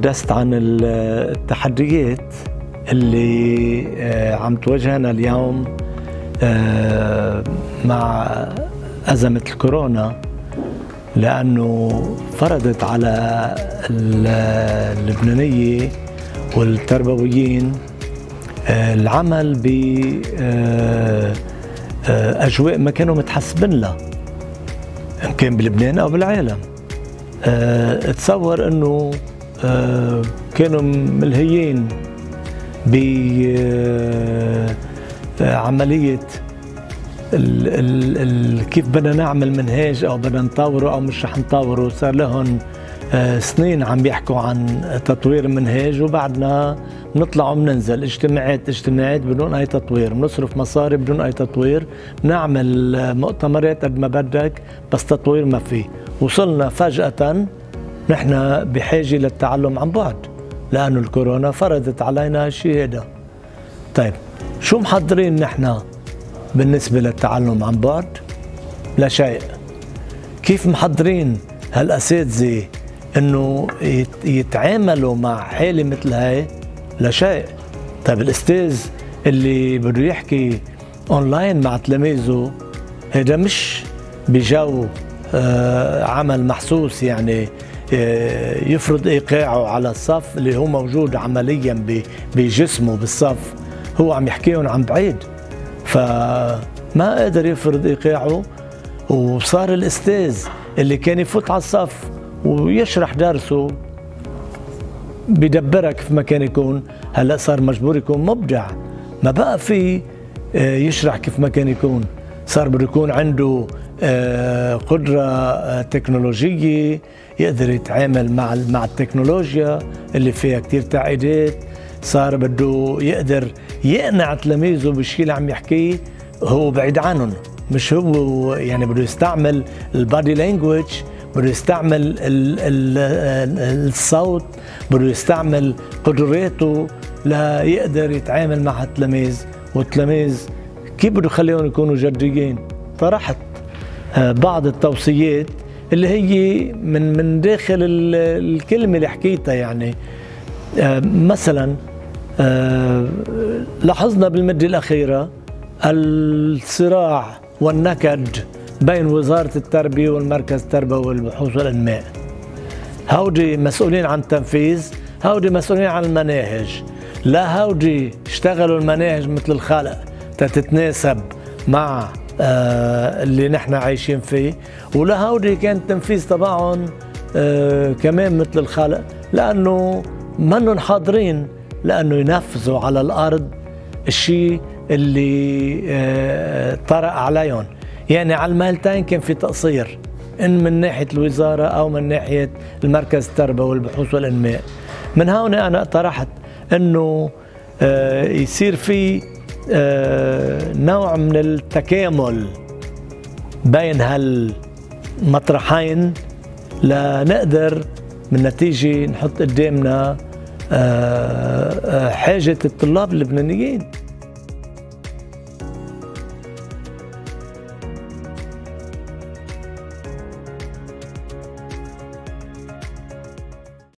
حدثت عن التحديات اللي عم تواجهنا اليوم مع أزمة الكورونا، لأنه فرضت على اللبنانية والتربويين العمل بأجواء ما كانوا متحسبين لها، إن كان بلبنان أو بالعالم. اتصور أنه كانوا ملهيين بعملية كيف بدنا نعمل منهاج أو بدنا نطوره أو مش رح نطوره. صار لهم سنين عم بيحكوا عن تطوير المنهاج، وبعدنا بنطلع وبننزل اجتماعات بدون أي تطوير، بنصرف مصاري بدون أي تطوير، بنعمل مؤتمرات قد ما بدك بس تطوير ما فيه. وصلنا فجأة نحن بحاجة للتعلم عن بعد لأنه الكورونا فرضت علينا الشيء هذا. طيب شو محضرين نحن بالنسبة للتعلم عن بعد؟ لا شيء. كيف محضرين هالأساتذة إنه يتعاملوا مع حالة مثل هاي؟ لا شيء. طيب الأستاذ اللي بده يحكي أونلاين مع تلاميذه، هذا مش بجو عمل محسوس، يعني يفرض إيقاعه على الصف اللي هو موجود عمليا بجسمه بالصف، هو عم يحكيهم عن بعيد، فما قادر يفرض إيقاعه. وصار الأستاذ اللي كان يفوت على الصف ويشرح درسه بدبرها كيف ما كان يكون، هلا صار مجبور يكون مبدع، ما بقى في يشرح كيف ما كان يكون، صار بده يكون عنده قدرة تكنولوجية يقدر يتعامل مع التكنولوجيا اللي فيها كتير تعقيدات، صار بده يقدر يقنع تلاميذه بالشيء اللي عم يحكيه هو بعيد عنهم، مش هو يعني بده يستعمل البادي لانجويج، بده يستعمل الصوت، بده يستعمل قدراته ليقدر يتعامل مع التلاميذ. والتلاميذ كيف بده يخليهم يكونوا جديين؟ طرحت بعض التوصيات اللي هي من داخل الكلمة اللي حكيتها. يعني مثلا لاحظنا بالمدة الأخيرة الصراع والنكد بين وزارة التربية والمركز التربوي والبحوث والإنماء. هودي مسؤولين عن التنفيذ، هودي مسؤولين عن المناهج. لا هودي اشتغلوا المناهج مثل الخلق تتناسب مع اللي نحن عايشين فيه، ولا هودي كان التنفيذ تبعهم كمان مثل الخلق، لأنه منهم حاضرين لأنه ينفذوا على الأرض الشيء اللي طرأ عليهم. يعني على المهلتين كان في تقصير، إن من ناحية الوزارة أو من ناحية المركز التربوي والبحوث والإنماء. من هون أنا طرحت إنه يصير في نوع من التكامل بين هالمطرحين لنقدر من نتيجة نحط قدامنا حاجة الطلاب اللبنانيين.